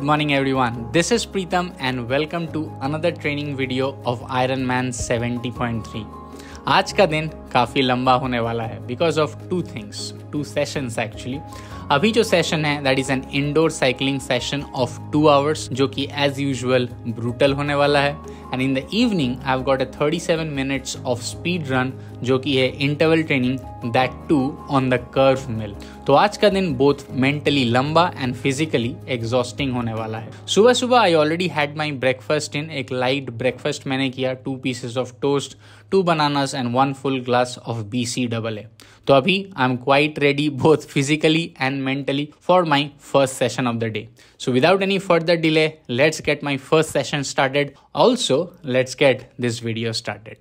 morning everyone. This is Preetham and welcome to another training video of Ironman 70.3. आज का दिन काफ़ी लंबा होने वाला है because of two sessions actually. अभी जो सेशन है that is an indoor cycling session of 2 hours जो कि एज यूजुअल ब्रूटल होने वाला है. And in the evening I have got 37 minutes of speed run जो कि है interval training, that too on the curve mill. तो आज का दिन बोथ मेंटली लंबा एंड फिजिकली एग्जॉस्टिंग होने वाला है. सुबह सुबह I already had my breakfast in एक लाइट ब्रेकफास्ट मैंने किया, 2 pieces of toast, 2 bananas and 1 full glass of BCAA. तो अभी I am quite ready both physically and mentally for my first session of the day. So without any further delay, let's get my first session started. Also, let's get this video started.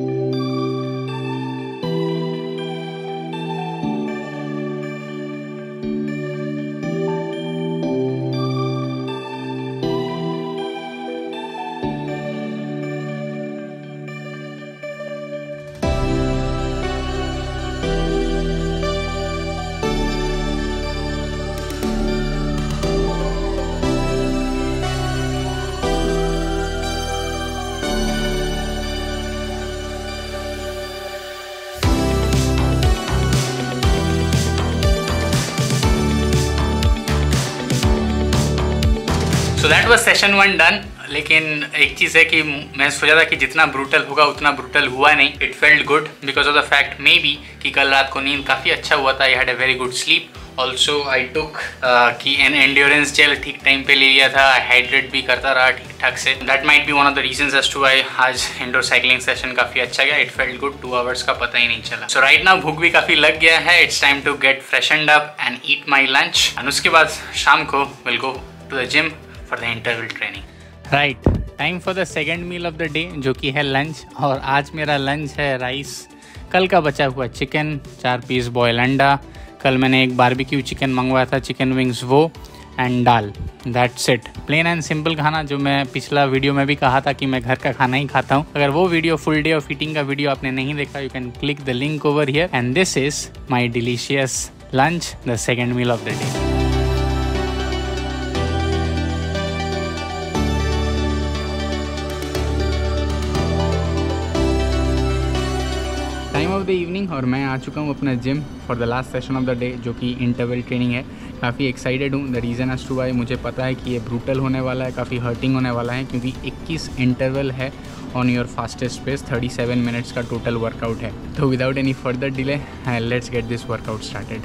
So that was session 1 done. लेकिन एक चीज़ है कि मैं सोचा था कि जितना brutal होगा उतना ब्रूटल हुआ नहीं. It felt good because of the fact may be कि कल रात को नींद काफ़ी अच्छा हुआ था. I had a very good sleep. Also I took कि एन एंड्योरेंस जेल ठीक टाइम पे ले लिया था. हाइड्रेट भी करता रहा ठीक ठाक से. That might be one of the reasons as to why आज इंडोर साइकिलिंग सेशन काफ़ी अच्छा गया. It felt good. 2 आवर्स का पता ही नहीं चला. सो राइट नाउ भूख भी काफ़ी लग गया है. It's time to get freshened up and eat my lunch. And उसके बाद शाम को will go to the gym for the interval training. Right, time for the second meal of the day जो कि है लंच. और आज मेरा लंच है राइस, कल का बचा हुआ चिकन, 4 पीस बॉयल अंडा, कल मैंने एक बारबेक्यू चिकन मंगवाया था, चिकन विंग्स वो, and dal. That's it. Plain and simple खाना जो मैं पिछला वीडियो में भी कहा था कि मैं घर का खाना ही खाता हूँ. अगर वो video full day of eating का वीडियो आपने नहीं देखा, you can click the link over here. And this is my delicious lunch, the second meal of the day. Time of the evening और मैं आ चुका हूँ अपना gym for the last session of the day जो कि interval training है. काफ़ी एक्साइटेड हूँ. The reason as to why मुझे पता है कि ये ब्रूटल होने वाला है, काफ़ी हर्टिंग होने वाला है क्योंकि 21 इंटरवल है on your fastest pace. 37 minutes का टोटल वर्कआउट है. तो without any further delay let's get this workout started.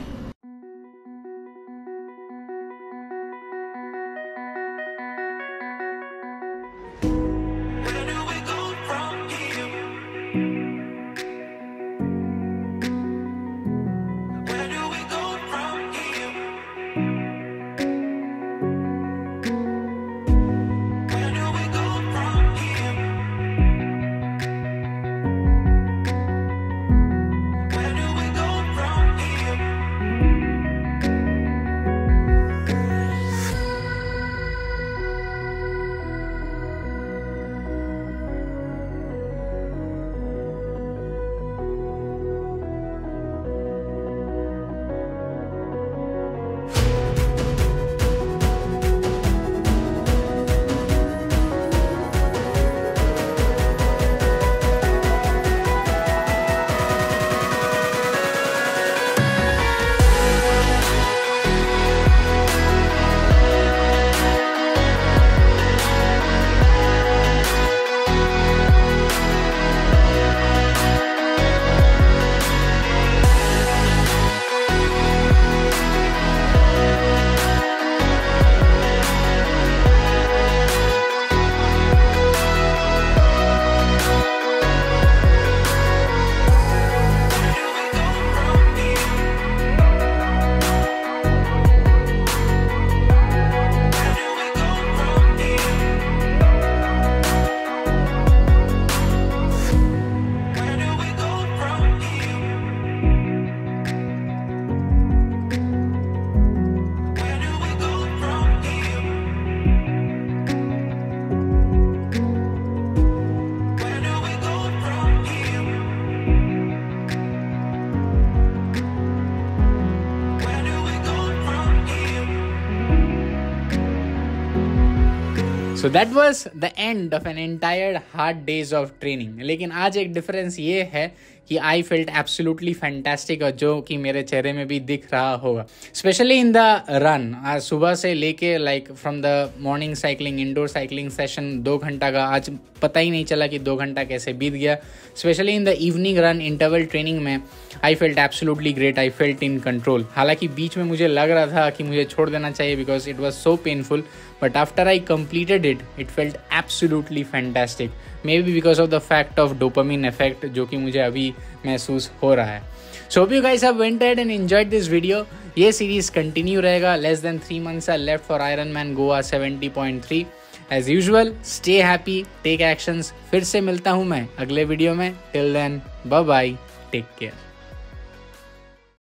So that was the end of an entire hard days of training. लेकिन आज एक डिफरेंस ये है कि आई फेल्ट एब्सोल्युटली फैंटास्टिक, और जो कि मेरे चेहरे में भी दिख रहा होगा, स्पेशली इन द रन। आज सुबह से लेके like from the morning cycling, indoor cycling session 2 घंटा का, आज पता ही नहीं चला कि 2 घंटा कैसे बीत गया। Specially in the evening run interval training में I felt absolutely great, I felt in control. हालांकि बीच में मुझे लग रहा था कि मुझे छोड़ देना चाहिए because it was so painful, but after I completed it felt absolutely fantastic, maybe because of the fact of dopamine effect जो कि मुझे अभी महसूस हो रहा है। So hope you guys have went ahead and enjoyed this video। ये series continue रहेगा। less than 3 months are left for Ironman Goa 70.3। as usual stay happy, take actions। फिर से मिलता हूँ मैं अगले वीडियो में। till then bye bye, take care।